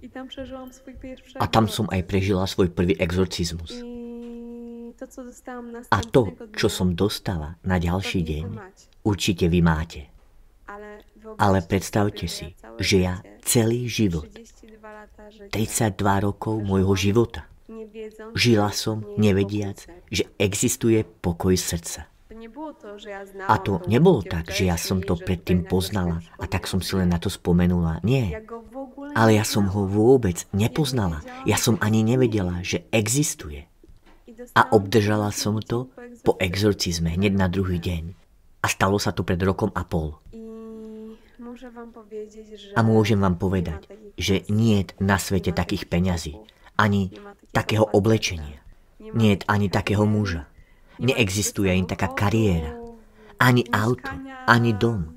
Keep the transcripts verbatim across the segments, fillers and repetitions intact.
A tam som aj prežila svoj prvý exorcizmus. A to, čo som dostala na ďalší deň, určite vy máte. Ale predstavte si, že ja celý život, tridsaťdva rokov môjho života, žila som nevediac, že existuje pokoj srdca. A to nebolo tak, že ja som to predtým poznala a tak som si len na to spomenula. Nie. Ale ja som ho vôbec nepoznala. Ja som ani nevedela, že existuje. A obdržala som to po exorcizme hneď na druhý deň. A stalo sa to pred rokom a pol. A môžem vám povedať, že nie je na svete takých peňazí, ani takého oblečenia, nie je ani takého muža. Neexistuje ani taká kariéra, ani auto, ani dom.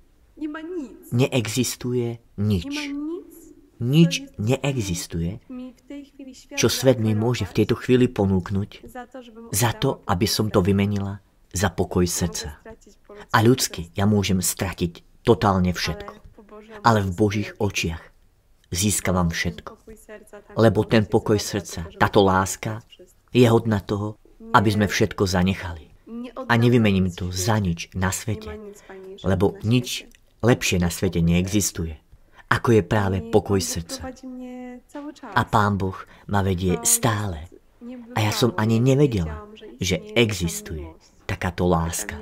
Neexistuje nič. Nič neexistuje, čo svet mi môže v tejto chvíli ponúknuť za to, aby som to vymenila za pokoj srdca. A ľudsky ja môžem stratiť totálne všetko. Ale v Božích očiach získavam všetko. Lebo ten pokoj srdca, táto láska je hodná toho, aby sme všetko zanechali. A nevymením to za nič na svete, lebo nič lepšie na svete neexistuje, ako je práve pokoj srdca. A Pán Boh ma vedie stále. A ja som ani nevedela, že existuje takáto láska.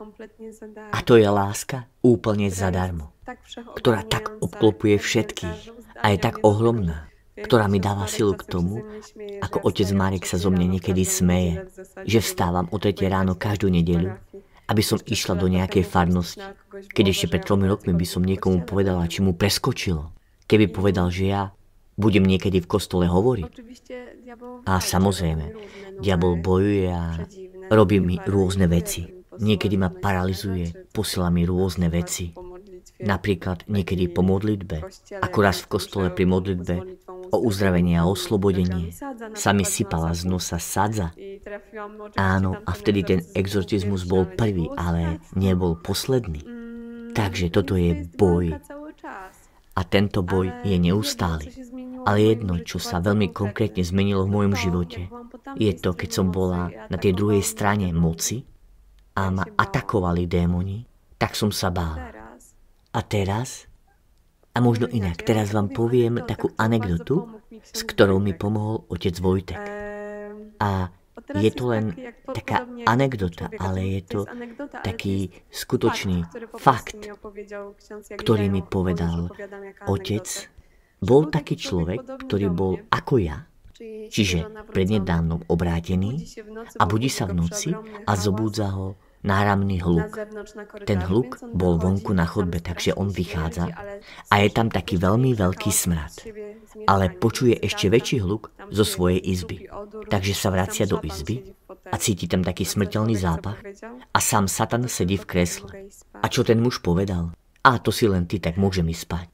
A to je láska úplne zadarmo, ktorá tak obklopuje všetkých a je tak ohromná, ktorá mi dáva silu k tomu, ako otec Marek sa zo mne niekedy smeje, že vstávam o tretej ráno každú nedeľu, aby som išla do nejakej farnosti. Keď ešte pred tromi rokmi by som niekomu povedala, či mu preskočilo, keby povedal, že ja budem niekedy v kostole hovoriť. A samozrejme, diabol bojuje a robí mi rôzne veci. Niekedy ma paralizuje, posiela mi rôzne veci. Napríklad niekedy po modlitbe, ako raz v kostole pri modlitbe o uzdravenie a oslobodenie, sa mi sypala z nosa sadza. Áno, a vtedy ten exorcizmus bol prvý, ale nebol posledný. Takže toto je boj. A tento boj je neustály. Ale jedno, čo sa veľmi konkrétne zmenilo v mojom živote, je to, keď som bola na tej druhej strane moci a ma atakovali démoni, tak som sa bála. A teraz, a možno inak, teraz vám poviem takú anekdotu, s ktorou mi pomohol otec Vojtek. A je to len taká anekdota, ale je to taký skutočný fakt, ktorý mi povedal otec. Bol taký človek, ktorý bol ako ja, čiže prednedávnom obrátený a budí sa v noci a zobúdza ho náramný hluk. Ten hluk bol vonku na chodbe, takže on vychádza a je tam taký veľmi veľký smrad. Ale počuje ešte väčší hluk zo svojej izby. Takže sa vracia do izby a cíti tam taký smrteľný zápach a sám Satan sedí v kresle. A čo ten muž povedal? A to si len ty, tak môžem ísť spať.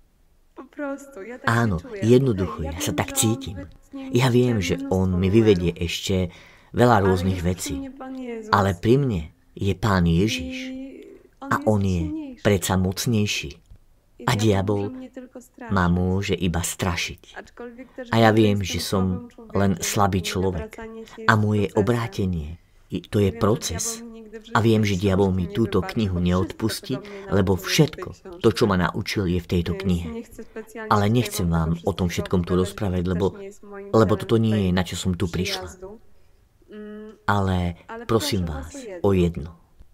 Áno, jednoducho, ja sa tak cítim. Ja viem, že on mi vyvedie ešte veľa rôznych vecí. Ale pri mne je Pán Ježiš a on je predsa mocnejší. A diabol ma môže iba strašiť. A ja viem, že som len slabý človek. A moje obrátenie, to je proces. A viem, že diabol mi túto knihu neodpustí, lebo všetko, to, čo ma naučil, je v tejto knihe. Ale nechcem vám o tom všetkom tu rozprávať, lebo, lebo toto nie je, na čo som tu prišla. Ale prosím vás o jedno.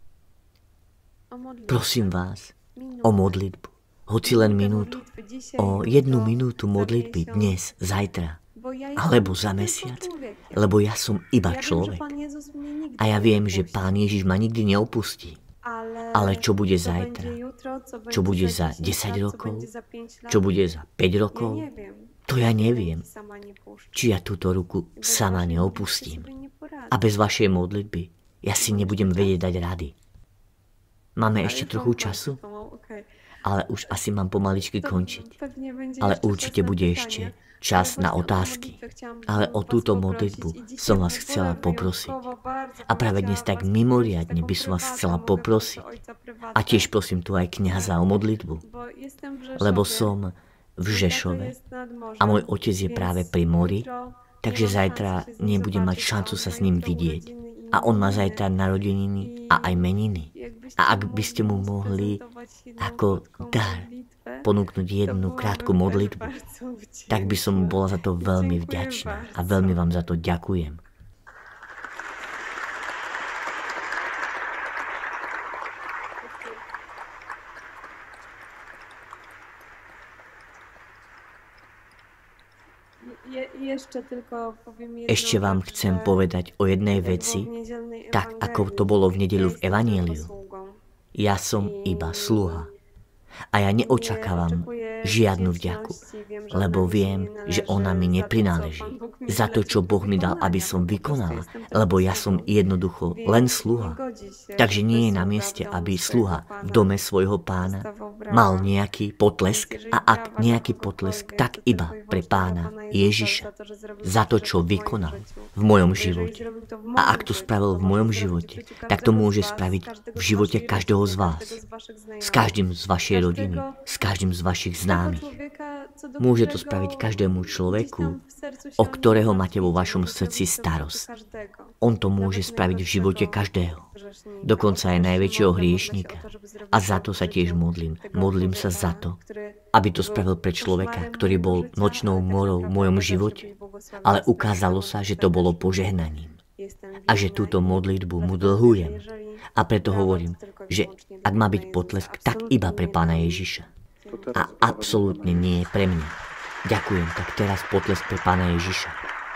Prosím vás o modlitbu. Hoci len minútu. O jednu minútu modlitby dnes, zajtra. Alebo za mesiac. Lebo ja som iba človek. A ja viem, že Pán Ježiš ma nikdy neopustí. Ale čo bude zajtra? Čo bude za desať rokov? Čo bude za päť rokov? To ja neviem. Či ja túto ruku sama neopustím. A bez vašej modlitby ja si nebudem vedieť dať rady. Máme ešte trochu času? Ale už asi mám pomaličky končiť. Ale určite bude ešte čas na otázky. Ale o túto modlitbu som vás chcela poprosiť. A práve dnes tak mimoriadne by som vás chcela poprosiť. A tiež prosím tu aj kňaza o modlitbu. Lebo som v Žešove a môj otec je práve pri mori, takže zajtra nebudem mať šancu sa s ním vidieť. A on má zajtra narodeniny a aj meniny. A ak by ste mu mohli ako dar ponúknuť jednu krátku modlitbu, tak by som bola za to veľmi vďačná a veľmi vám za to ďakujem. Ešte vám chcem povedať o jednej veci, tak ako to bolo v nedeľu v Evaníliu. Ja som iba sluha. A ja neočakávam žiadnu vďaku, lebo viem, že ona mi neprináleží. Za to, čo Boh mi dal, aby som vykonala, lebo ja som jednoducho len sluha. Takže nie je na mieste, aby sluha v dome svojho pána mal nejaký potlesk, a ak nejaký potlesk, tak iba pre pána Ježiša. Za to, čo vykonal v mojom živote. A ak to spravil v mojom živote, tak to môže spraviť v živote každého z vás. S každým z vašej rodiny, s každým z vašich známych. Môže to spraviť každému človeku, o ktorého máte vo vašom srdci starosť. On to môže spraviť v živote každého. Dokonca aj najväčšieho hriešnika. A za to sa tiež modlím. Modlím sa za to, aby to spravil pre človeka, ktorý bol nočnou morou v mojom živote, ale ukázalo sa, že to bolo požehnaním. A že túto modlitbu mu dlhujem. A preto hovorím, že ak má byť potlesk, tak iba pre pána Ježiša. A absolútne nie je pre mňa. Ďakujem, tak teraz potlesk pre pána Ježiša.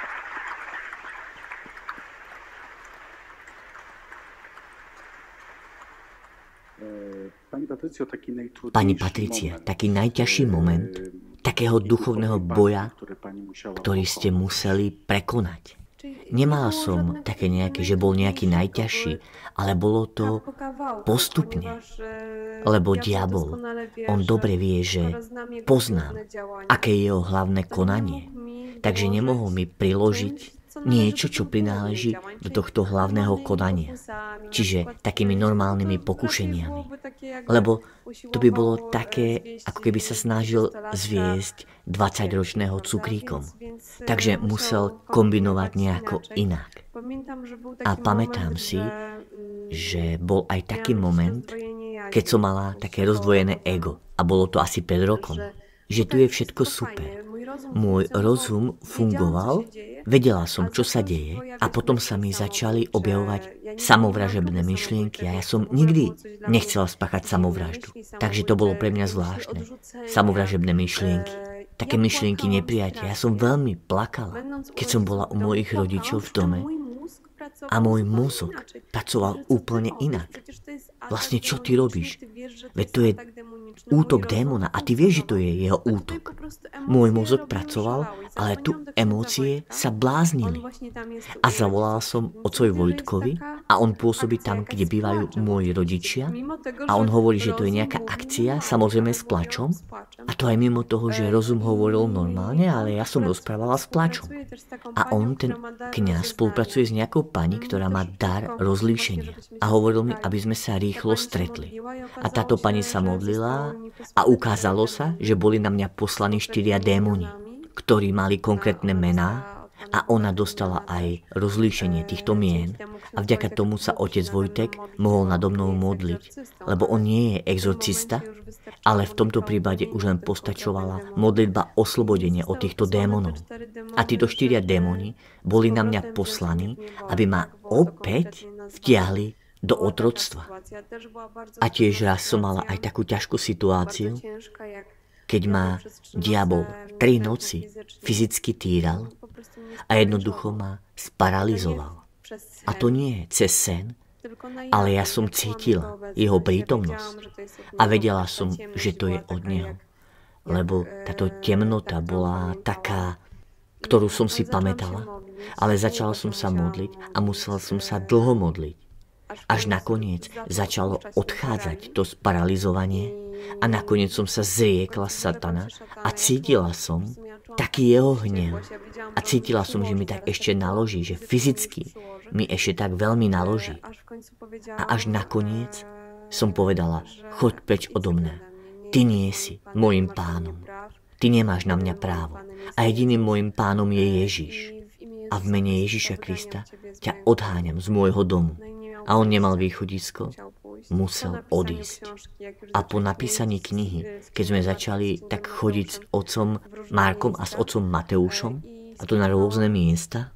Pani Patricia, taký najťažší moment takého duchovného boja, ktorý ste museli prekonať. Nemala som také nejaké, že bol nejaký najťažší, ale bolo to postupne. Lebo diabol, on dobre vie, že poznám, aké je jeho hlavné konanie. Takže nemohol mi priložiť niečo, čo prináleží do tohto hlavného konania. Čiže takými normálnymi pokušeniami. Lebo to by bolo také, ako keby sa snažil zviesť dvadsaťročného cukríkom. Takže musel kombinovať nejako inak. A pamätám si, že bol aj taký moment, keď som mala také rozdvojené ego. A bolo to asi pred rokom. Že tu je všetko super. Môj rozum fungoval, vedela som, čo sa deje, a potom sa mi začali objavovať samovražebné myšlienky a ja som nikdy nechcela spáchať samovraždu. Takže to bolo pre mňa zvláštne. Samovražebné myšlienky. Také myšlienky neprijatia. Ja som veľmi plakala, keď som bola u mojich rodičov v dome a môj mozog pracoval úplne inak. Vlastne, čo ty robíš? Veď to je útok démona a ty vieš, že to je jeho útok. Môj mozog pracoval, ale tu emócie sa bláznili. A zavolala som otcovi Vojtkovi a on pôsobí tam, kde bývajú moji rodičia, a on hovorí, že to je nejaká akcia, samozrejme s plačom, a to aj mimo toho, že rozum hovoril normálne, ale ja som rozprávala s plačom. A on, ten kňaz, spolupracuje s nejakou pani, ktorá má dar rozlíšenia. A hovoril mi, aby sme sa rýchlo stretli. A táto pani sa modlila a ukázalo sa, že boli na mňa poslaní štyria démoni, ktorí mali konkrétne mená, a ona dostala aj rozlíšenie týchto mien. A vďaka tomu sa otec Vojtek mohol nado mnou modliť, lebo on nie je exorcista, ale v tomto prípade už len postačovala modlitba oslobodenia od týchto démonov. A títo štyria démoni boli na mňa poslaní, aby ma opäť vtiahli do otroctva. A tiež raz som mala aj takú ťažkú situáciu, keď ma diabol tri noci fyzicky týral a jednoducho ma sparalizoval. A to nie cez sen, ale ja som cítila jeho prítomnosť a vedela som, že to je od neho. Lebo táto temnota bola taká, ktorú som si pamätala, ale začala som sa modliť a musela som sa dlho modliť. Až nakoniec začalo odchádzať to sparalizovanie a nakoniec som sa zriekla satana a cítila som taký jeho hnev a cítila som, že mi tak ešte naloží, že fyzicky mi ešte tak veľmi naloží. A až nakoniec som povedala, choď preč odo mňa, ty nie si môjim pánom. ty nemáš na mňa právo. A jediným môjim pánom je Ježiš. A v mene Ježiša Krista ťa odháňam z môjho domu. A on nemal východisko, musel odísť. A po napísaní knihy, keď sme začali tak chodiť s otcom Markom a s otcom Mateušom, a to na rôzne miesta,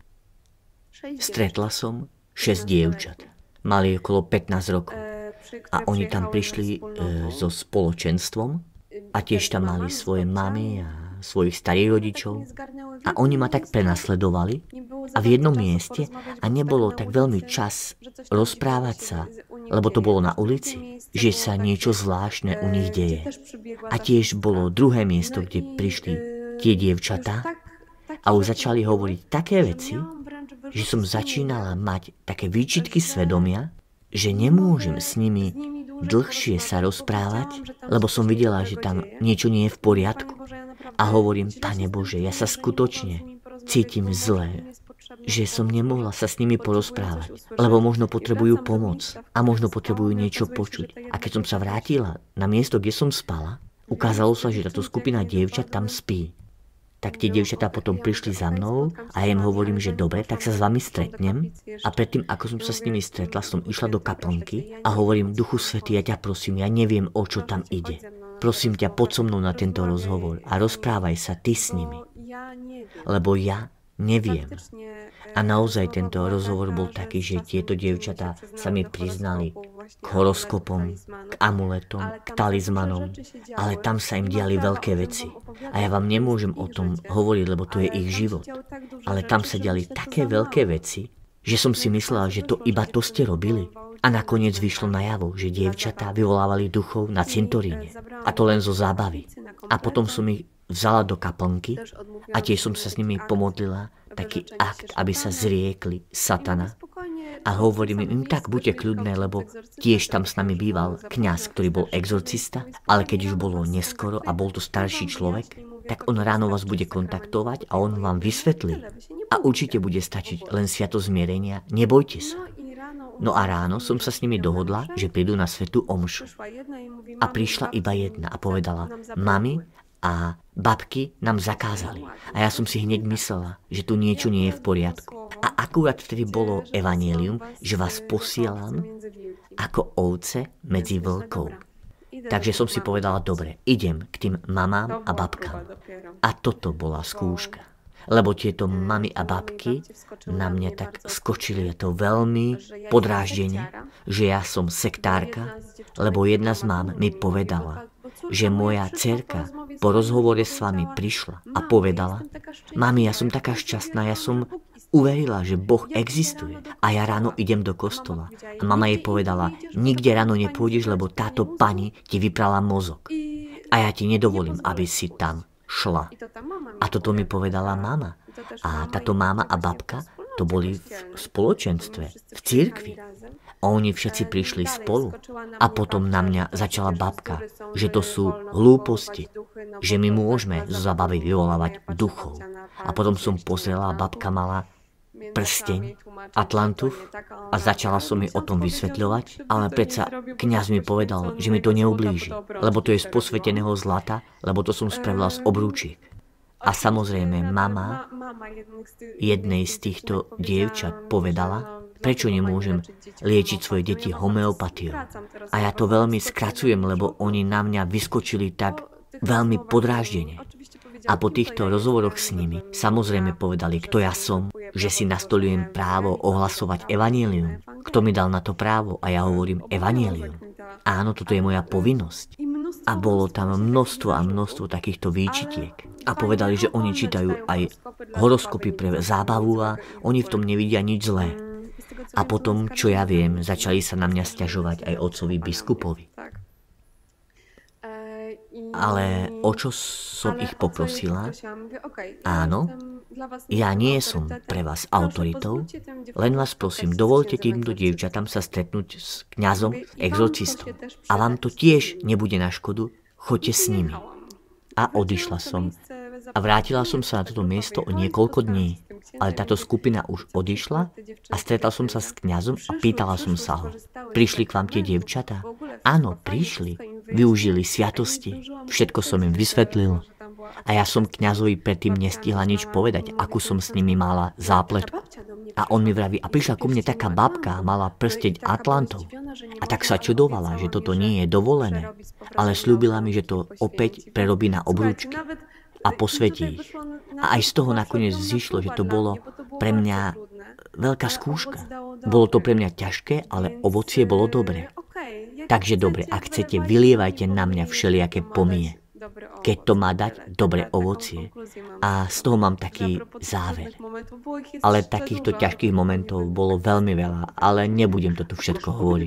stretla som šesť dievčat. Mali okolo pätnásť rokov. A oni tam prišli e, so spoločenstvom a tiež tam mali svoje mamy a svojich starých rodičov. A oni ma tak prenasledovali a v jednom mieste a nebolo tak veľmi čas rozprávať sa, lebo to bolo na ulici, že sa niečo zvláštne u nich deje. A tiež bolo druhé miesto, kde prišli tie dievčatá a už začali hovoriť také veci, že som začínala mať také výčitky svedomia, že nemôžem s nimi dlhšie sa rozprávať, lebo som videla, že tam niečo nie je v poriadku. A hovorím, Pane Bože, ja sa skutočne cítim zle, že som nemohla sa s nimi porozprávať, lebo možno potrebujú pomoc a možno potrebujú niečo počuť. A keď som sa vrátila na miesto, kde som spala, ukázalo sa, že táto skupina dievčat tam spí. Tak tie dievčatá potom prišli za mnou a ja im hovorím, že dobre, tak sa s vami stretnem. A predtým, ako som sa s nimi stretla, som išla do kaplnky a hovorím, Duchu Svätý, ja ťa prosím, ja neviem, o čo tam ide. Prosím ťa, poď so mnou na tento rozhovor a rozprávaj sa ty s nimi. Lebo ja neviem. A naozaj tento rozhovor bol taký, že tieto dievčatá sa mi priznali k horoskopom, k amuletom, k talizmanom, ale tam sa im diali veľké veci. A ja vám nemôžem o tom hovoriť, lebo to je ich život. Ale tam sa diali také veľké veci, že som si myslela, že to iba to ste robili. A nakoniec vyšlo najavo, že dievčatá vyvolávali duchov na cintoríne. A to len zo zábavy. A potom som ich vzala do kaplnky a tiež som sa s nimi pomodlila, taký akt, aby sa zriekli satana. A hovorím im, tak buďte kľudné, lebo tiež tam s nami býval kňaz, ktorý bol exorcista, ale keď už bolo neskoro a bol to starší človek, tak on ráno vás bude kontaktovať a on vám vysvetlí. A určite bude stačiť len sviatosť zmierenia, nebojte sa. No a ráno som sa s nimi dohodla, že prídu na svätú omšu. A prišla iba jedna a povedala, mami a babky nám zakázali. A ja som si hneď myslela, že tu niečo nie je v poriadku. A akurát vtedy bolo evanjelium, že vás posielam ako ovce medzi vlkov. Takže som si povedala, dobre, idem k tým mamám a babkám. A toto bola skúška. Lebo tieto mami a babky na mňa tak skočili, je to veľmi podráždenie, že ja som sektárka, lebo jedna z mám mi povedala, že moja dcerka po rozhovore s vami prišla a povedala, mami, ja som taká šťastná, ja som uverila, že Boh existuje a ja ráno idem do kostola. A mama jej povedala, nikde ráno nepôjdeš, lebo táto pani ti vyprala mozog. A ja ti nedovolím, aby si tam šla. A toto mi povedala mama. A táto mama a babka to boli v spoločenstve, v cirkvi. A oni všetci prišli spolu. A potom na mňa začala babka, že to sú hlúposti, že my môžeme zo zabavy vyvolávať duchov. A potom som pozrela, babka mala prsteň Atlantów a začala som mi o tom vysvetľovať, ale predsa kňaz mi povedal, že mi to neublíži, lebo to je z posveteného zlata, lebo to som spravila z obrúčiek. A samozrejme mama jednej z týchto dievčat povedala, prečo nemôžem liečiť svoje deti homeopatiou. A ja to veľmi skracujem, lebo oni na mňa vyskočili tak veľmi podráždene. A po týchto rozhovoroch s nimi samozrejme povedali, kto ja som, že si nastolujem právo ohlasovať evanjelium. Kto mi dal na to právo? A ja hovorím evanjelium. Áno, toto je moja povinnosť. A bolo tam množstvo a množstvo takýchto výčitiek. A povedali, že oni čítajú aj horoskopy pre zábavu a oni v tom nevidia nič zlé. A potom, čo ja viem, začali sa na mňa sťažovať aj otcovi biskupovi. Ale o čo som ich poprosila? Áno, ja nie som pre vás autoritou, len vás prosím, dovolte týmto dievčatám sa stretnúť s kňazom, exorcistom. A vám to tiež nebude na škodu, choďte s nimi. A odišla som. A vrátila som sa na toto miesto o niekoľko dní. Ale táto skupina už odišla a stretla som sa s kňazom a pýtala som sa ho. Prišli k vám tie dievčatá? Áno, prišli. Využili sviatosti. Všetko som im vysvetlil. A ja som kňazovi predtým nestihla nič povedať, akú som s nimi mala zápletku. A on mi vraví, a prišla ku mne taká babka, mala prsteň Atlantov. A tak sa čudovala, že toto nie je dovolené. Ale sľúbila mi, že to opäť prerobí na obrúčky a posvetí ich. A aj z toho nakoniec zišlo, že to bolo pre mňa veľká skúška. Bolo to pre mňa ťažké, ale ovocie bolo dobré. Takže dobre, ak chcete, vylievajte na mňa všelijaké pomie, keď to má dať dobré ovocie. A z toho mám taký záver. Ale takýchto ťažkých momentov bolo veľmi veľa, ale nebudem to tu všetko hovoriť.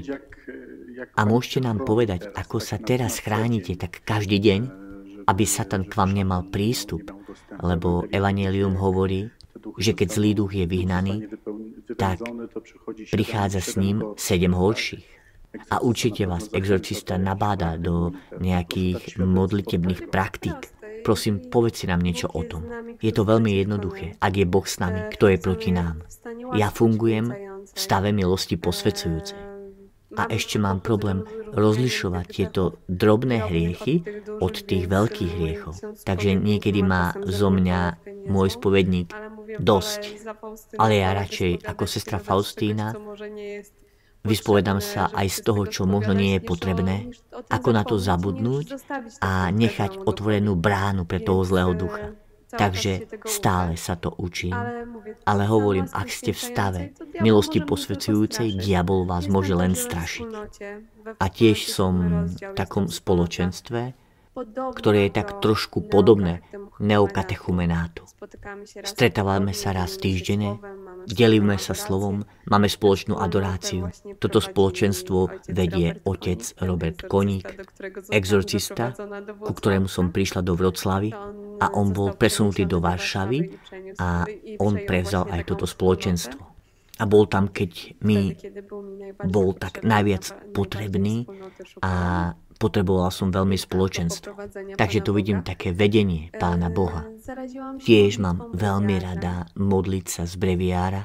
A môžete nám povedať, ako sa teraz chránite tak každý deň, aby Satan k vám nemal prístup, lebo Evangelium hovorí, že keď zlý duch je vyhnaný, tak prichádza s ním sedem horších. A určite vás exorcista nabáda do nejakých modlitebných praktík. Prosím, povedz nám niečo o tom. Je to veľmi jednoduché. Ak je Boh s nami, kto je proti nám? Ja fungujem v stave milosti posvedzujúcej. A ešte mám problém rozlišovať tieto drobné hriechy od tých veľkých hriechov. Takže niekedy má zo mňa môj spovedník dosť. Ale ja radšej ako sestra Faustína vyspovedám sa aj z toho, čo možno nie je potrebné, ako na to zabudnúť a nechať otvorenú bránu pre toho zlého ducha. Takže stále sa to učím, ale hovorím, ak ste v stave milosti posvedzujúcej, diabol vás môže len strašiť. A tiež som v takom spoločenstve, ktoré je tak trošku podobné neokatechumenátu. Stretávame sa raz týždenne, delíme sa slovom, máme spoločnú adoráciu. Toto spoločenstvo vedie otec Robert Koník, exorcista, ku ktorému som prišla do Vroclavy a on bol presunutý do Varšavy a on prevzal aj toto spoločenstvo. A bol tam, keď mi bol tak najviac potrebný a potrebovala som veľmi spoločenstvo. Takže tu vidím také vedenie Pána Boha. Tiež mám veľmi rada modliť sa z breviára.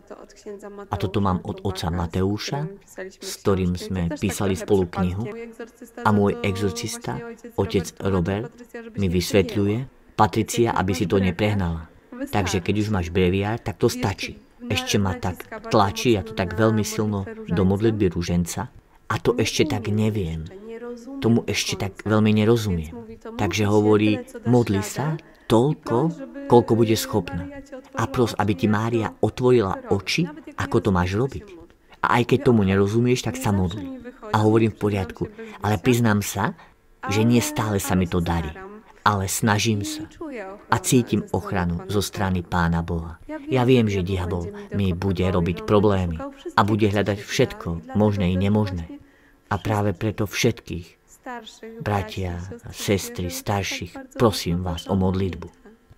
A toto mám od otca Mateuša, s ktorým sme písali spolu knihu. A môj exorcista, otec Robert, mi vysvetľuje, Patricia, aby si to neprehnala. Takže keď už máš breviár, tak to stačí. Ešte ma tak tlačí, ja to tak veľmi silno do modlitby ruženca. A to ešte tak neviem. Tomu ešte tak veľmi nerozumiem. Takže hovorí, modli sa toľko, koľko bude schopná. A pros, aby ti Mária otvorila oči, ako to máš robiť. A aj keď tomu nerozumieš, tak sa modli. A hovorím v poriadku. Ale priznám sa, že nie stále sa mi to darí. Ale snažím sa. A cítim ochranu zo strany Pána Boha. Ja viem, že diabol mi bude robiť problémy. A bude hľadať všetko, možné i nemožné. A práve preto všetkých, bratia a sestry, starších, prosím vás o modlitbu.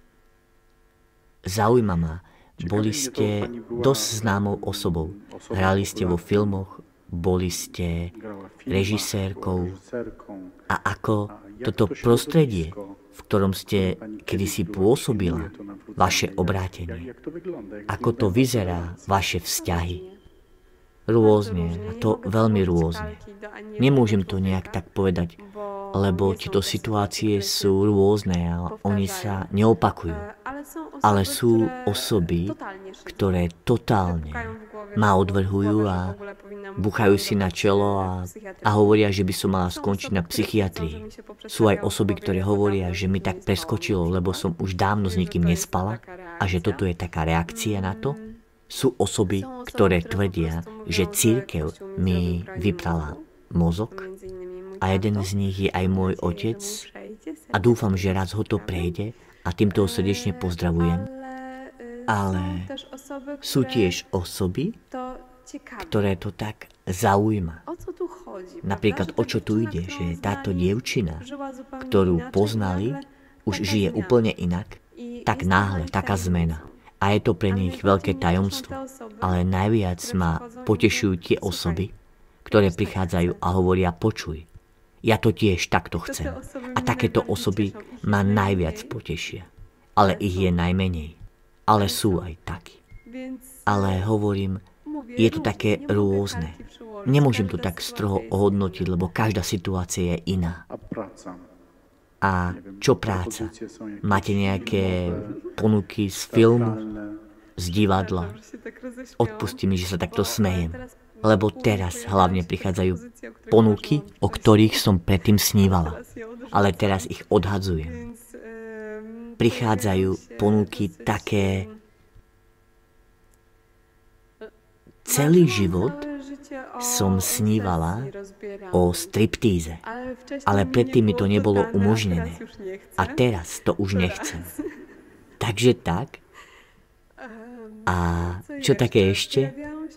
Zaujíma ma, boli ste dosť známou osobou. Hrali ste vo filmoch, boli ste režisérkou. A ako toto prostredie, v ktorom ste kedysi pôsobila, vaše obrátenie, ako to vyzerá, vaše vzťahy, rôzne, a to veľmi rôzne. Nemôžem to nejak tak povedať, lebo tieto situácie sú rôzne a oni sa neopakujú. Ale sú osoby, ktoré totálne ma odvrhujú a buchajú si na čelo a, a hovoria, že by som mala skončiť na psychiatrii. Sú aj osoby, ktoré hovoria, že mi tak preskočilo, lebo som už dávno s nikým nespala a že toto je taká reakcia na to. Sú osoby, ktoré tvrdia, že cirkev mi vyprala mozog a jeden z nich je aj môj otec a dúfam, že raz ho to prejde a týmto ho srdečne pozdravujem. Ale sú tiež osoby, ktoré to tak zaujíma. Napríklad, o čo tu ide, že táto dievčina, ktorú poznali, už žije úplne inak, tak náhle, taká zmena. A je to pre nich veľké tajomstvo. Ale najviac ma potešujú tie osoby, ktoré prichádzajú a hovoria, počuj, ja to tiež takto chcem. A takéto osoby ma najviac potešia. Ale ich je najmenej. Ale sú aj takí. Ale hovorím, je to také rôzne. Nemôžem to tak stroho ohodnotiť, lebo každá situácia je iná. A čo práca? Máte nejaké ponuky z filmu, z divadla? Odpusti mi, že sa takto smejem, lebo teraz hlavne prichádzajú ponuky, o ktorých som predtým snívala, ale teraz ich odhadzujem. Prichádzajú ponuky také... Celý život som snívala o striptíze, ale predtým mi to nebolo umožnené. A teraz to už nechcem. Takže tak. A čo také ešte?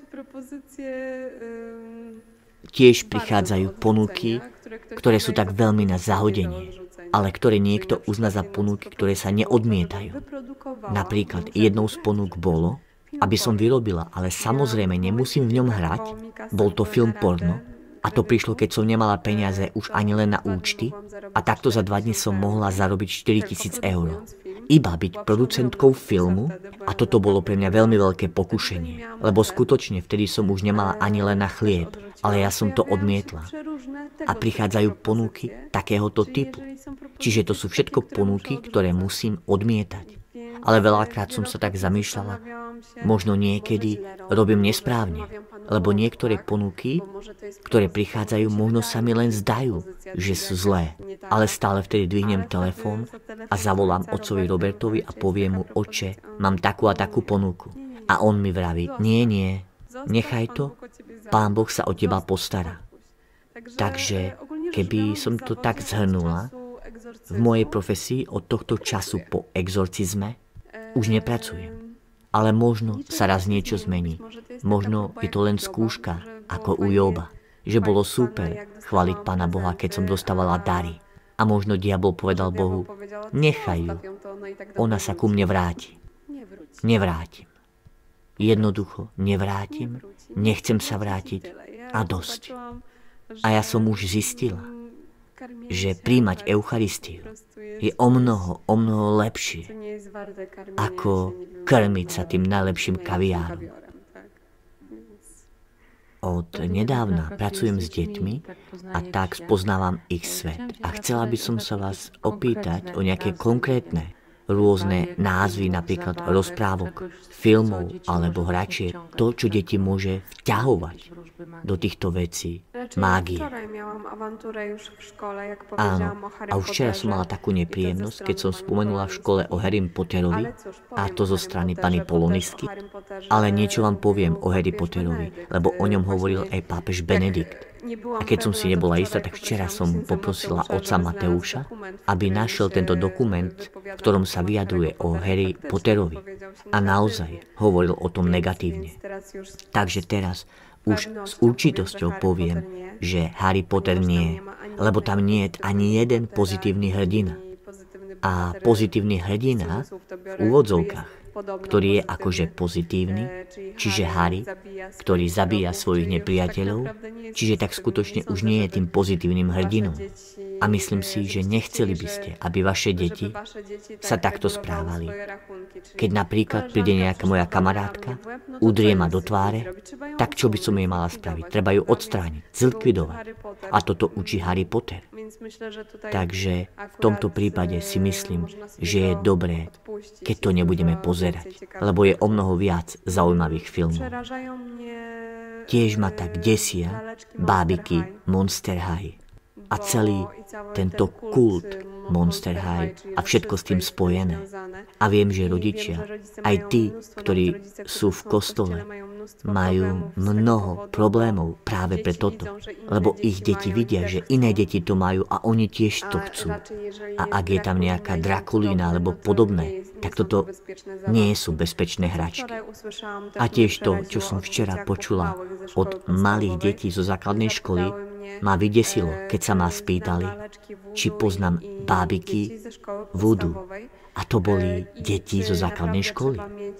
Tiež prichádzajú ponuky, ktoré sú tak veľmi na zahodenie, ale ktoré niekto uzná za ponuky, ktoré sa neodmietajú. Napríklad jednou z ponúk bolo, aby som vyrobila, ale samozrejme nemusím v ňom hrať. Bol to film porno a to prišlo, keď som nemala peniaze už ani len na účty a takto za dva dni som mohla zarobiť štyritisíc eur. Iba byť producentkou filmu a toto bolo pre mňa veľmi veľké pokušenie, lebo skutočne vtedy som už nemala ani len na chlieb, ale ja som to odmietla. A prichádzajú ponuky takéhoto typu. Čiže to sú všetko ponuky, ktoré musím odmietať. Ale veľakrát som sa tak zamýšľala, možno niekedy robím nesprávne, lebo niektoré ponuky, ktoré prichádzajú, možno sa mi len zdajú, že sú zlé. Ale stále vtedy dvihnem telefón a zavolám otcovi Robertovi a poviem mu, oče, mám takú a takú ponuku. A on mi vraví, nie, nie, nechaj to, Pán Boh sa o teba postará. Takže, keby som to tak zhrnula, v mojej profesii od tohto času po exorcizme už nepracujem. Ale možno sa raz niečo zmení. Možno je to len skúška, ako u Joba. Že bolo super chváliť Pána Boha, keď som dostávala dary. A možno diabol povedal Bohu, nechaj ju. Ona sa ku mne vráti. Nevrátim. Jednoducho nevrátim. Nechcem sa vrátiť. A dosť. A ja som už zistila, že príjmať Eucharistiu je o mnoho, o mnoho lepšie, ako krmiť sa tým najlepším kaviárom. Od nedávna pracujem s deťmi a tak spoznávam ich svet. A chcela by som sa vás opýtať o nejaké konkrétne rôzne názvy, napríklad rozprávok, filmov alebo hračiek. To, čo deti môže vťahovať do týchto vecí. Mágie. Áno, a už včera som mala takú nepríjemnosť, keď som spomenula v škole o Harrym Potterovi, a to zo strany pani polonistky, ale niečo vám poviem o Harry Potterovi, lebo o ňom hovoril aj pápež Benedikt. A keď som si nebola istá, tak včera som poprosila otca Mateuša, aby našiel tento dokument, v ktorom sa vyjadruje o Harry Potterovi. A naozaj hovoril o tom negatívne. Takže teraz už s určitosťou poviem, že Harry Potter nie, lebo tam nie je ani jeden pozitívny hrdina. A pozitívny hrdina v úvodzovkách, ktorý je akože pozitívny, čiže Harry, ktorý zabíja svojich nepriateľov, čiže tak skutočne už nie je tým pozitívnym hrdinom. A myslím si, že nechceli by ste, aby vaše deti sa takto správali. Keď napríklad príde nejaká moja kamarátka, udrie ma do tváre, tak čo by som jej mala spraviť? Treba ju odstrániť, zlikvidovať. A toto učí Harry Potter. Takže v tomto prípade si myslím, že je dobré, keď to nebudeme pozerať, lebo je o mnoho viac zaujímavých filmov. Tiež ma tak desia bábiky Monster High a celý tento kult Monster High a všetko s tým spojené. A viem, že rodičia, aj tí, ktorí sú v kostole, majú mnoho problémov práve pre toto, lebo ich deti vidia, že iné deti to majú a oni tiež to chcú. A ak je tam nejaká Drakulína alebo podobné, tak toto nie sú bezpečné hračky. A tiež to, čo som včera počula od malých detí zo základnej školy, ma vydesilo, keď sa ma spýtali, či poznám bábiky voodoo. A to boli deti zo základnej školy.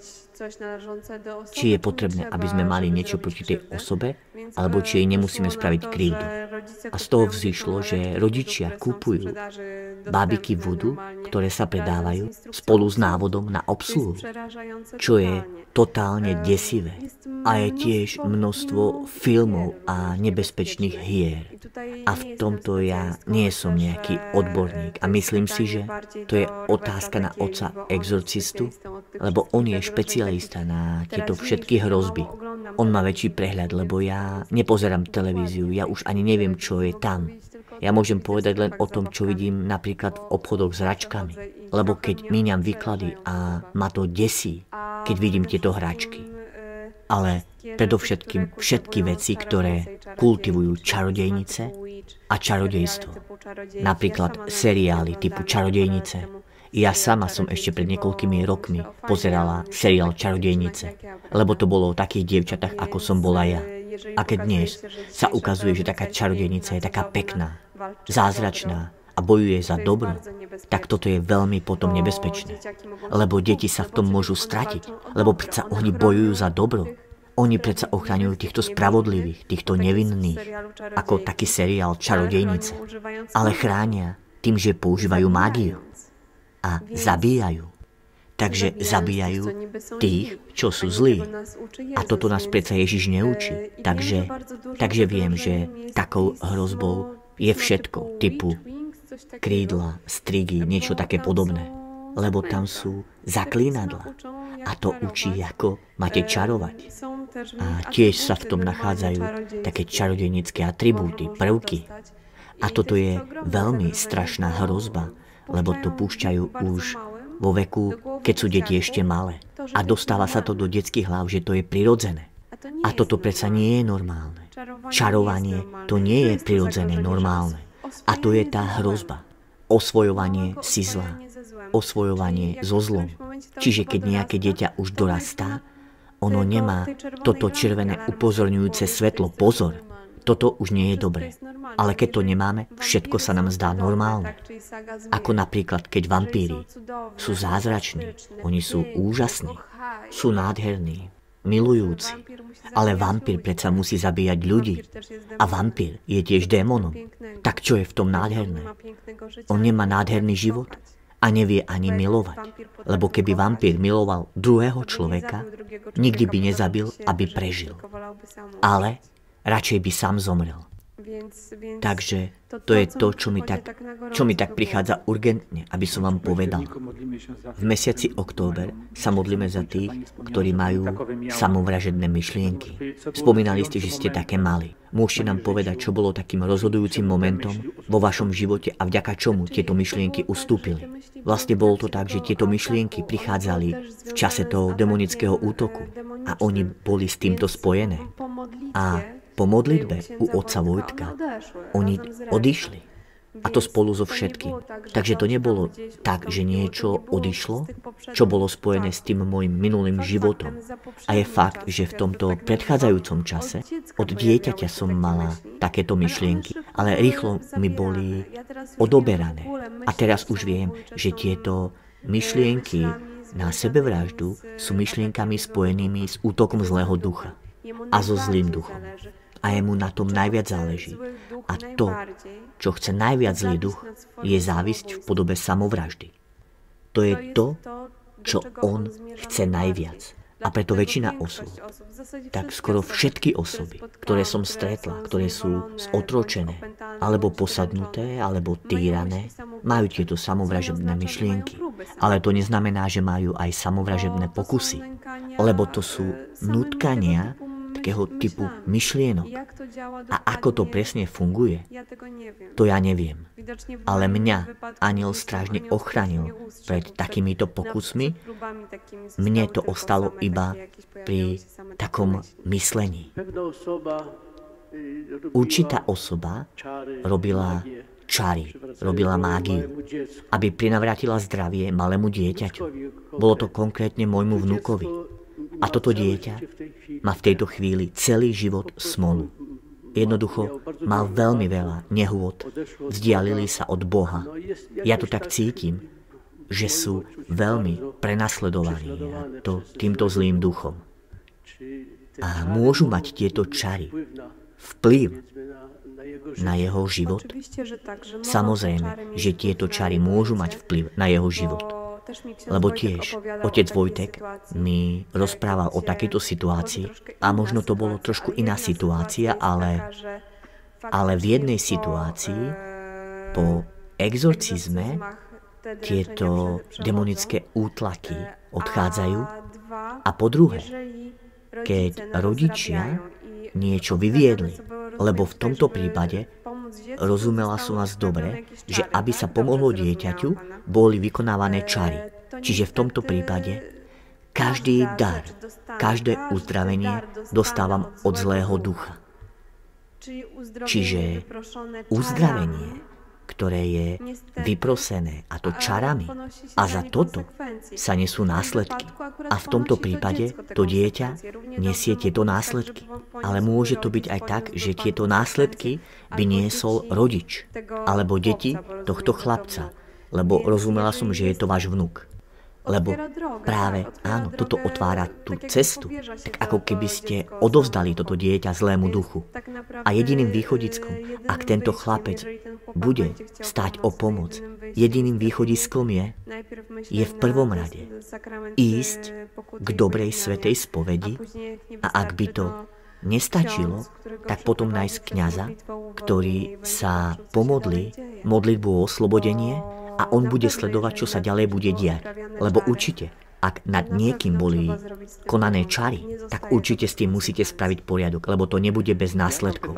Či je potrebné, aby sme mali niečo proti tej osobe, alebo či jej nemusíme spraviť krivdu. A z toho vzýšlo, že rodičia kupujú bábiky vodu, ktoré sa predávajú, spolu s návodom na obsluhu, čo je totálne desivé. A je tiež množstvo filmov a nebezpečných hier. A v tomto ja nie som nejaký odborník. A myslím si, že to je otázka na otca exorcistu, lebo on je špecialista na tieto všetky hrozby. On má väčší prehľad, lebo ja nepozerám televíziu, ja už ani neviem, čo je tam. Ja môžem povedať len o tom, čo vidím napríklad v obchodoch s hračkami. Lebo keď míňam výklady a ma to desí, keď vidím tieto hračky. Ale predovšetkým všetky veci, ktoré kultivujú čarodejnice a čarodejstvo. Napríklad seriály typu Čarodejnice. Ja sama som ešte pred niekoľkými rokmi pozerala seriál Čarodejnice, lebo to bolo o takých dievčatách, ako som bola ja. A keď dnes sa ukazuje, že taká čarodejnica je taká pekná, zázračná a bojuje za dobro, tak toto je veľmi potom nebezpečné. Lebo deti sa v tom môžu stratiť, lebo predsa oni bojujú za dobro. Oni predsa ochraňujú týchto spravodlivých, týchto nevinných, ako taký seriál Čarodejnice. Ale chránia tým, že používajú mágiu a zabíjajú. Takže zabíjajú tých, čo sú zlí. A toto nás predsa Ježiš neučí. Takže, takže viem, že takou hrozbou je všetko, typu krídla, strigy, niečo také podobné. Lebo tam sú zaklínadla. A to učí, ako máte čarovať. A tiež sa v tom nachádzajú také čarodejnické atribúty, prvky. A toto je veľmi strašná hrozba, lebo to púšťajú už vo veku, keď sú deti ešte malé. A dostáva sa to do detských hlav, že to je prirodzené. A toto predsa nie je normálne. Čarovanie to nie je prirodzené, normálne. A to je tá hrozba. Osvojovanie si zla. Osvojovanie so zlom. Čiže keď nejaké dieťa už dorastá, ono nemá toto červené upozorňujúce svetlo. Pozor, toto už nie je dobré. Ale keď to nemáme, všetko sa nám zdá normálne. Ako napríklad, keď vampíri sú zázrační, oni sú úžasní, sú nádherní, milujúci. Ale vampír predsa musí zabíjať ľudí. A vampír je tiež démonom. Tak čo je v tom nádherné? On nemá nádherný život a nevie ani milovať. Lebo keby vampír miloval druhého človeka, nikdy by nezabil, aby prežil. Ale radšej by sám zomrel. Takže to je to, čo mi tak, čo mi tak prichádza urgentne, aby som vám povedal. V mesiaci október sa modlíme za tých, ktorí majú samovražedné myšlienky. Spomínali ste, že ste také mali. Môžete nám povedať, čo bolo takým rozhodujúcim momentom vo vašom živote a vďaka čomu tieto myšlienky ustúpili. Vlastne bolo to tak, že tieto myšlienky prichádzali v čase toho demonického útoku a oni boli s týmto spojené. A po modlitbe u otca Vojtka oni odišli. A to spolu so všetkým. Takže to nebolo tak, že niečo odišlo, čo bolo spojené s tým môjim minulým životom. A je fakt, že v tomto predchádzajúcom čase od dieťaťa som mala takéto myšlienky, ale rýchlo mi boli odoberané. A teraz už viem, že tieto myšlienky na sebevraždu sú myšlienkami spojenými s útokom zlého ducha a so zlým duchom. A jemu na tom najviac záleží. A to, čo chce najviac zlý duch, je závisť v podobe samovraždy. To je to, čo on chce najviac. A preto väčšina osôb, tak skoro všetky osoby, ktoré som stretla, ktoré sú zotročené, alebo posadnuté, alebo týrané, majú tieto samovražedné myšlienky. Ale to neznamená, že majú aj samovražedné pokusy. Lebo to sú nutkania takého typu myšlienok. A ako to presne funguje, to ja neviem. Ale mňa anjel strážny ochránil pred takýmito pokusmi. Mne to ostalo iba pri takom myslení. Určitá osoba robila čary, robila mágiu, aby prinavrátila zdravie malému dieťaťu. Bolo to konkrétne môjmu vnukovi. A toto dieťa má v tejto chvíli celý život smolu. Jednoducho mal veľmi veľa nehôd, vzdialili sa od Boha. Ja to tak cítim, že sú veľmi prenasledovaní to, týmto zlým duchom. A môžu mať tieto čary vplyv na jeho život? Samozrejme, že tieto čary môžu mať vplyv na jeho život. Lebo tiež otec Vojtek mi rozprával o takejto situácii a možno to bolo trošku iná situácia, ale, ale v jednej situácii po exorcizme tieto demonické útlaky odchádzajú a po druhé, keď rodičia niečo vyviedli, lebo v tomto prípade rozumela som vás dobre, že aby sa pomohlo dieťaťu, boli vykonávané čary. Čiže v tomto prípade každý dar, každé uzdravenie dostávam od zlého ducha. Čiže uzdravenie, ktoré je vyprosené, a to čarami, a za toto sa nesú následky. A v tomto prípade to dieťa nesie tieto následky. Ale môže to byť aj tak, že tieto následky by niesol rodič alebo deti tohto chlapca, lebo rozumela som, že je to váš vnuk. Lebo práve, áno, toto otvára tú cestu, tak ako keby ste odovzdali toto dieťa zlému duchu. A jediným východiskom, ak tento chlapec bude stáť o pomoc, jediným východiskom je, je v prvom rade ísť k dobrej svätej spovedi, a ak by to nestačilo, tak potom nájsť kňaza, ktorý sa pomodlí modlitbu o oslobodenie, a on bude sledovať, čo sa ďalej bude diať. Lebo určite, ak nad niekým boli konané čary, tak určite s tým musíte spraviť poriadok, lebo to nebude bez následkov.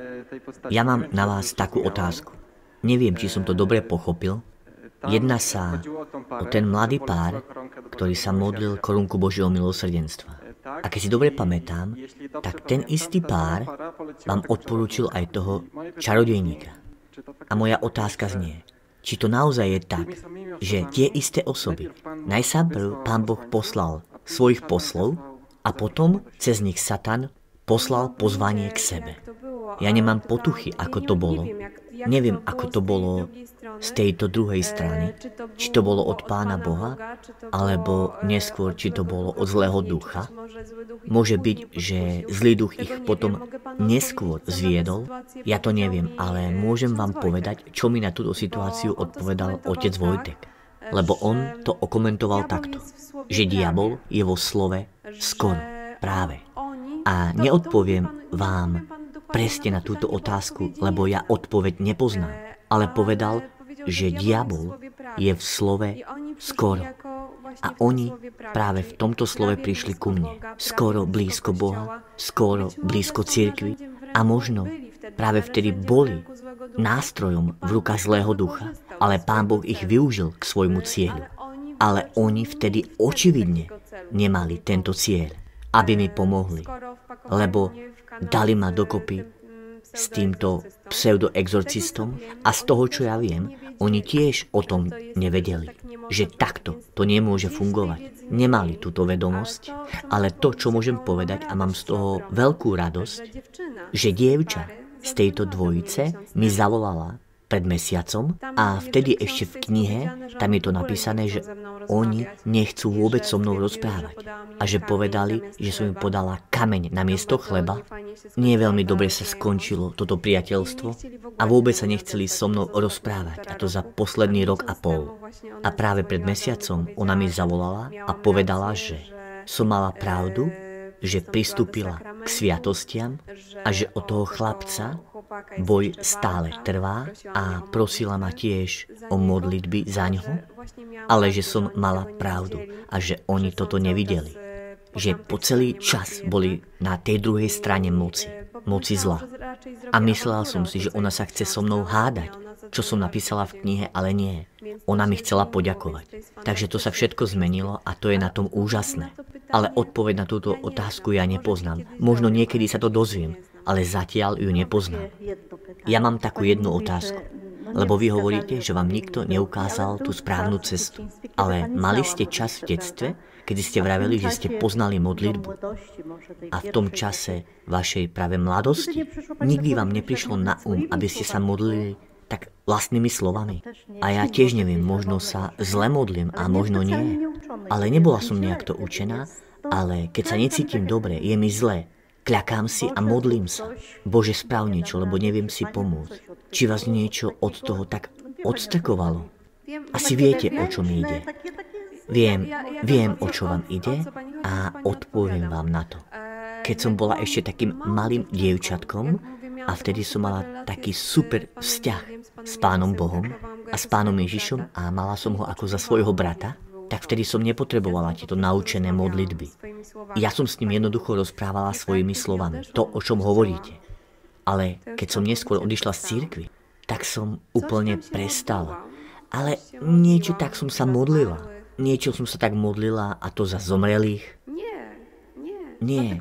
Ja mám na vás takú otázku. Neviem, či som to dobre pochopil. Jedná sa o ten mladý pár, ktorý sa modlil korunku Božieho milosrdenstva. A keď si dobre pamätám, tak ten istý pár vám odporúčil aj toho čarodejníka. A moja otázka znie, či to naozaj je tak, že tie isté osoby, najprv Pán Boh poslal svojich poslov a potom cez nich Satan poslal pozvanie k sebe. Ja nemám potuchy, ako to bolo. Neviem, ako to bolo z tejto druhej strany, či to bolo od Pána Boha, alebo neskôr, či to bolo od zlého ducha. Môže byť, že zlý duch ich potom neskôr zviedol, ja to neviem, ale môžem vám povedať, čo mi na túto situáciu odpovedal otec Vojtek. Lebo on to okomentoval takto, že diabol je vo slove skoro, práve. A neodpoviem vám presne na túto otázku, lebo ja odpoveď nepoznám. Ale povedal, že diabol je v slove skoro. A oni práve v tomto slove prišli ku mne. Skoro blízko Boha, skoro blízko cirkvi a možno práve vtedy boli nástrojom v rukách zlého ducha, ale Pán Boh ich využil k svojmu cieľu. Ale oni vtedy očividne nemali tento cieľ, aby mi pomohli, lebo dali ma dokopy s týmto pseudoexorcistom a z toho, čo ja viem, oni tiež o tom nevedeli, že takto to nemôže fungovať. Nemali túto vedomosť, ale to, čo môžem povedať, a mám z toho veľkú radosť, že dievča z tejto dvojice mi zavolala pred mesiacom a vtedy ešte v knihe, tam je to napísané, že oni nechcú vôbec so mnou rozprávať. A že povedali, že som im podala kameň na miesto chleba. Nie veľmi dobre sa skončilo toto priateľstvo a vôbec sa nechceli so mnou rozprávať. A to za posledný rok a pol. A práve pred mesiacom ona mi zavolala a povedala, že som mala pravdu, že pristúpila k sviatostiam a že od toho chlapca boj stále trvá a prosila ma tiež o modlitby za ňoho, ale že som mala pravdu a že oni toto nevideli. Že po celý čas boli na tej druhej strane moci, moci zla. A myslela som si, že ona sa chce so mnou hádať, čo som napísala v knihe, ale nie. Ona mi chcela poďakovať. Takže to sa všetko zmenilo a to je na tom úžasné. Ale odpoveď na túto otázku ja nepoznám. Možno niekedy sa to dozviem, ale zatiaľ ju nepoznám. Ja mám takú jednu otázku, lebo vy hovoríte, že vám nikto neukázal tú správnu cestu. Ale mali ste čas v detstve, kedy ste vraveli, že ste poznali modlitbu. A v tom čase vašej práve mladosti nikdy vám neprišlo na um, aby ste sa modlili tak vlastnými slovami. A ja tiež neviem, možno sa zle modlím a možno nie. Ale nebola som nejak to učená, ale keď sa necítim dobre, je mi zle, kľakám si a modlím sa. Bože, sprav niečo, lebo neviem si pomôcť. Či vás niečo od toho tak odstrkovalo? Asi viete, o čo mi ide. Viem, viem, o čo vám ide a odpoviem vám na to. Keď som bola ešte takým malým dievčatkom a vtedy som mala taký super vzťah s Pánom Bohom a s Pánom Ježišom a mala som ho ako za svojho brata, tak vtedy som nepotrebovala tieto naučené modlitby. Ja som s ním jednoducho rozprávala svojimi slovami, to, o čom hovoríte. Ale keď som neskôr odišla z cirkvi, tak som úplne prestala. Ale niečo tak som sa modlila. Niečo som sa tak modlila a to za zomrelých. Nie.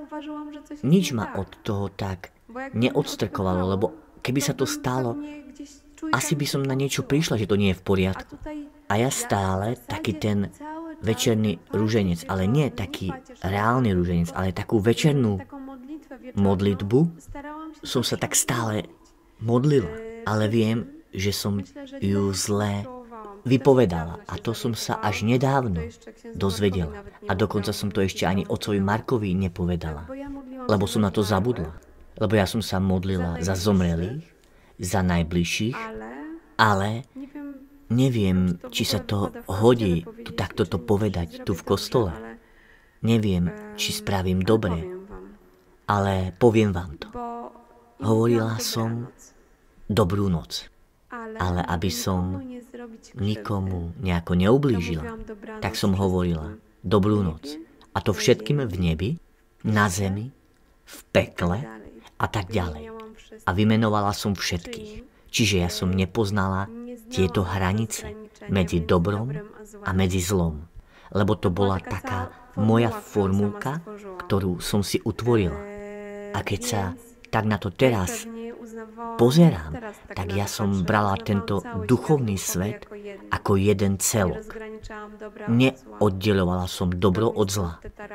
Nič ma od toho tak neodstrkovalo, lebo keby sa to stalo, asi by som na niečo prišla, že to nie je v poriadku. A ja stále taký ten večerný ruženec, ale nie taký reálny ruženec, ale takú večernú modlitbu som sa tak stále modlila. Ale viem, že som ju zle vypovedala. A to som sa až nedávno dozvedela. A dokonca som to ešte ani otcovi Markovi nepovedala. Lebo som na to zabudla. Lebo ja som sa modlila za zomrelých, za najbližších, ale neviem, či sa to hodí tu takto to povedať tu v kostole. Neviem, či spravím dobre, ale poviem vám to. Hovorila som dobrú noc, ale aby som nikomu nejako neublížila, tak som hovorila dobrú noc. A to všetkým v nebi, na zemi, v pekle a tak ďalej. A vymenovala som všetkých. Čiže ja som nepoznala tieto hranice medzi dobrom a medzi zlom. Lebo to bola taká moja formulka, ktorú som si utvorila. A keď sa tak na to teraz pozerám, tak ja som brala tento duchovný svet ako jeden celok. Neoddeľovala som dobro od zla.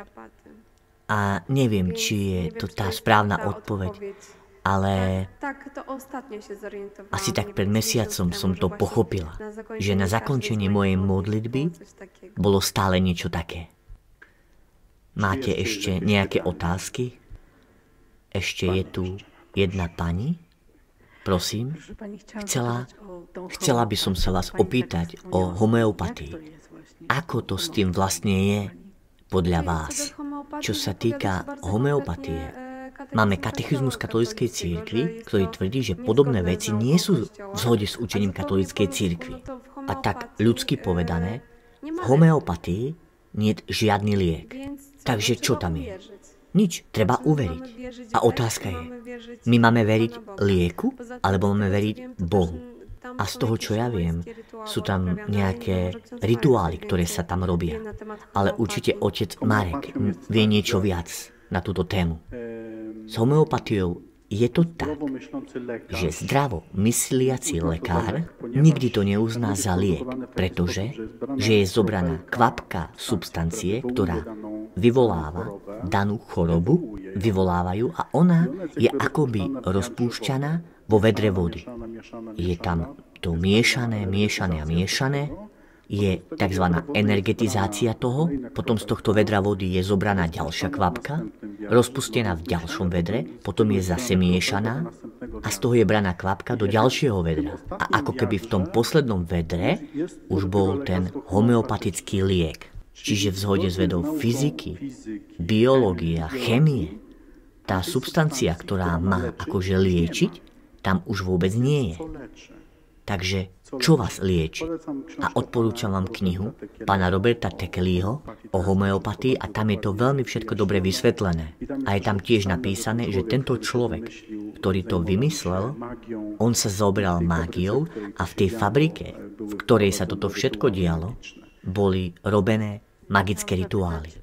A neviem, či je to tá správna odpoveď, ale asi tak pred mesiacom som to pochopila, že na zakončenie mojej modlitby bolo stále niečo také. Máte ešte nejaké otázky? Ešte je tu jedna pani? Prosím, chcela, chcela by som sa vás opýtať o homeopatii. Ako to s tým vlastne je podľa vás? Čo sa týka homeopatie, máme katechizmus katolíckej cirkvi, ktorý tvrdí, že podobné veci nie sú v zhode s učením katolíckej cirkvi. A tak ľudsky povedané, v homeopatii nie je žiadny liek. Takže čo tam je? Nič, treba uveriť. A otázka je, my máme veriť lieku, alebo máme veriť Bohu? A z toho, čo ja viem, sú tam nejaké rituály, ktoré sa tam robia. Ale určite otec Marek vie niečo viac na túto tému. S homeopatiou je to tak, že zdravo mysliaci lekár nikdy to neuzná za liek, pretože že je zobraná kvapka substancie, ktorá vyvoláva danú chorobu, vyvolávajú a ona je akoby rozpúšťaná vo vedre vody. Je tam to miešané, miešané a miešané, je tzv. Energetizácia toho, potom z tohto vedra vody je zobraná ďalšia kvapka, rozpustená v ďalšom vedre, potom je zase miešaná a z toho je braná kvapka do ďalšieho vedra. A ako keby v tom poslednom vedre už bol ten homeopatický liek. Čiže v zhode s vedou fyziky, biológie a chémie, tá substancia, ktorá má akože liečiť, tam už vôbec nie je. Takže čo vás lieči? A odporúčam vám knihu pána Roberta Tekeliho o homeopatii a tam je to veľmi všetko dobre vysvetlené. A je tam tiež napísané, že tento človek, ktorý to vymyslel, on sa zaoberal mágiou a v tej fabrike, v ktorej sa toto všetko dialo, boli robené magické rituály.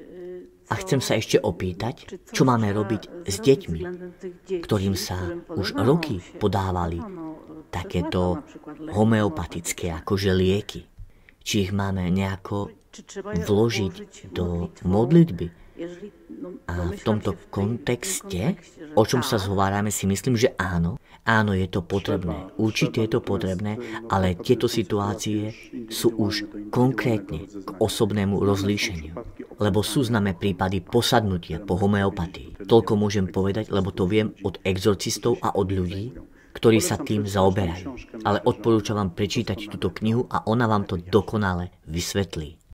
A chcem sa ešte opýtať, čo máme robiť s deťmi, ktorým sa už roky podávali takéto homeopatické akože lieky. Či ich máme nejako vložiť do modlitby, A v tomto kontexte, o čom sa zhovárame, si myslím, že áno. Áno, je to potrebné. Určite je to potrebné, ale tieto situácie sú už konkrétne k osobnému rozlíšeniu. Lebo sú známe prípady posadnutia po homeopatii. Toľko môžem povedať, lebo to viem od exorcistov a od ľudí, ktorí sa tým zaoberajú. Ale odporúčam vám prečítať túto knihu a ona vám to dokonale vysvetlí.